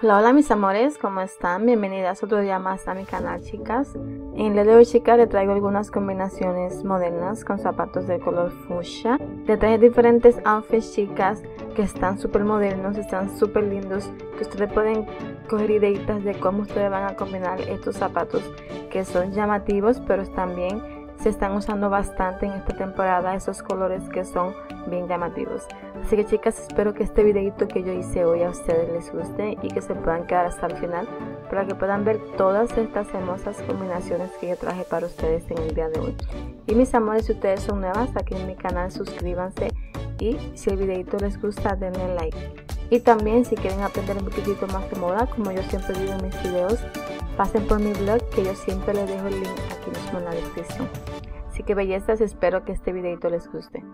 Hola, hola mis amores, ¿cómo están? Bienvenidas otro día más a mi canal, chicas. En el día de hoy, chicas, les traigo algunas combinaciones modernas con zapatos de color fucsia. Les traje diferentes outfits, chicas, que están súper modernos, están súper lindos, que ustedes pueden coger ideitas de cómo ustedes van a combinar estos zapatos que son llamativos, pero también se están usando bastante en esta temporada esos colores que son bien llamativos. Así que, chicas, espero que este videito que yo hice hoy a ustedes les guste y que se puedan quedar hasta el final para que puedan ver todas estas hermosas combinaciones que yo traje para ustedes en el día de hoy. Y mis amores, si ustedes son nuevas aquí en mi canal, suscríbanse, y si el videito les gusta, denle like. Y también, si quieren aprender un poquitito más de moda, como yo siempre digo en mis videos, pasen por mi blog, que yo siempre les dejo el link aquí mismo en la descripción. Así que, bellezas, espero que este videito les guste.